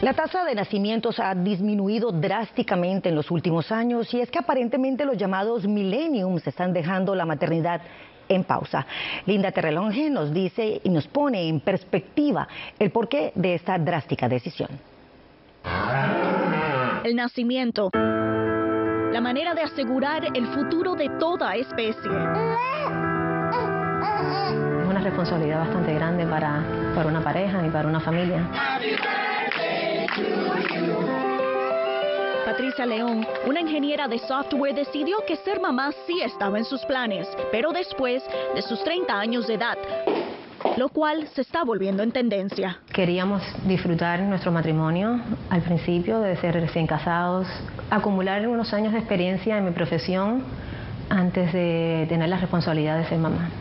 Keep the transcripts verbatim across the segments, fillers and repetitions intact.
La tasa de nacimientos ha disminuido drásticamente en los últimos años y es que aparentemente los llamados millenniums están dejando la maternidad en pausa. Linda Terrelonge nos dice y nos pone en perspectiva el porqué de esta drástica decisión. El nacimiento, la manera de asegurar el futuro de toda especie. Es una responsabilidad bastante grande para, para una pareja y para una familia. Patricia León, una ingeniera de software, decidió que ser mamá sí estaba en sus planes, pero después de sus treinta años de edad, lo cual se está volviendo en tendencia. Queríamos disfrutar nuestro matrimonio al principio, de ser recién casados, acumular unos años de experiencia en mi profesión antes de tener la responsabilidad de ser mamá.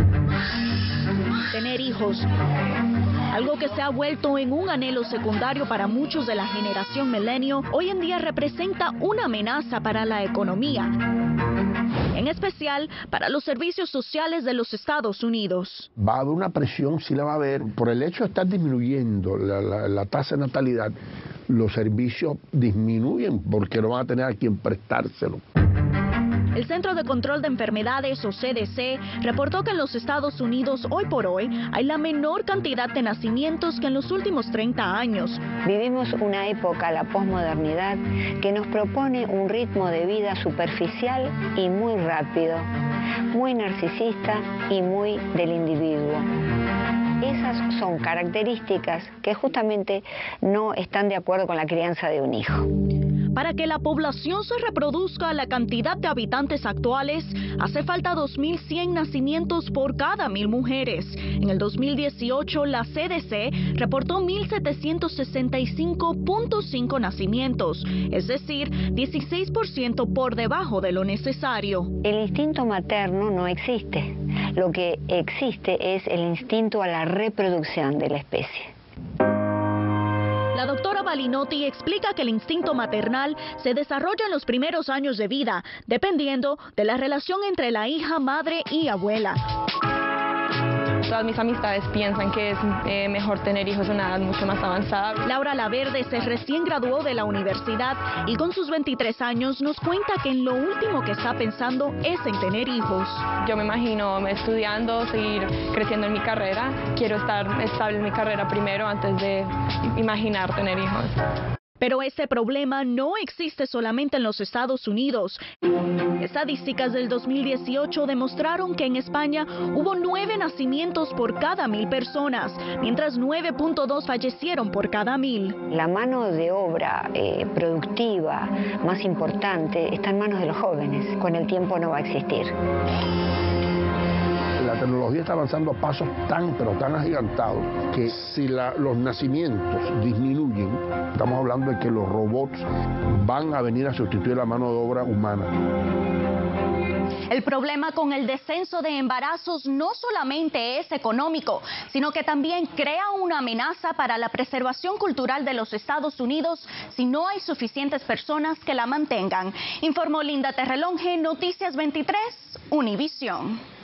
Tener hijos, algo que se ha vuelto en un anhelo secundario para muchos de la generación milenio, hoy en día representa una amenaza para la economía, en especial para los servicios sociales de los Estados Unidos. Va a haber una presión, sí la va a haber, por el hecho de estar disminuyendo la, la, la tasa de natalidad, los servicios disminuyen porque no van a tener a quien prestárselo. El Centro de Control de Enfermedades, o C D C, reportó que en los Estados Unidos, hoy por hoy, hay la menor cantidad de nacimientos que en los últimos treinta años. Vivimos una época, la posmodernidad, que nos propone un ritmo de vida superficial y muy rápido, muy narcisista y muy del individuo. Esas son características que justamente no están de acuerdo con la crianza de un hijo. Para que la población se reproduzca a la cantidad de habitantes actuales, hace falta dos mil cien nacimientos por cada mil mujeres. En el dos mil dieciocho, la C D C reportó mil setecientos sesenta y cinco punto cinco nacimientos, es decir, dieciséis por ciento por debajo de lo necesario. El instinto materno no existe. Lo que existe es el instinto a la reproducción de la especie. La doctora Balinotti explica que el instinto maternal se desarrolla en los primeros años de vida, dependiendo de la relación entre la hija, madre y abuela. Todas mis amistades piensan que es eh, mejor tener hijos a una edad mucho más avanzada. Laura Laverde se recién graduó de la universidad y con sus veintitrés años nos cuenta que en lo último que está pensando es en tener hijos. Yo me imagino estudiando, seguir creciendo en mi carrera. Quiero estar estable en mi carrera primero antes de imaginar tener hijos. Pero ese problema no existe solamente en los Estados Unidos. Estadísticas del dos mil dieciocho demostraron que en España hubo nueve nacimientos por cada mil personas, mientras nueve punto dos fallecieron por cada mil. La mano de obra eh, productiva más importante está en manos de los jóvenes. Con el tiempo no va a existir. La tecnología está avanzando a pasos tan, pero tan agigantados que si la, los nacimientos disminuyen, estamos hablando de que los robots van a venir a sustituir la mano de obra humana. El problema con el descenso de embarazos no solamente es económico, sino que también crea una amenaza para la preservación cultural de los Estados Unidos si no hay suficientes personas que la mantengan. Informó Linda Terrelonge, Noticias veintitrés, Univisión.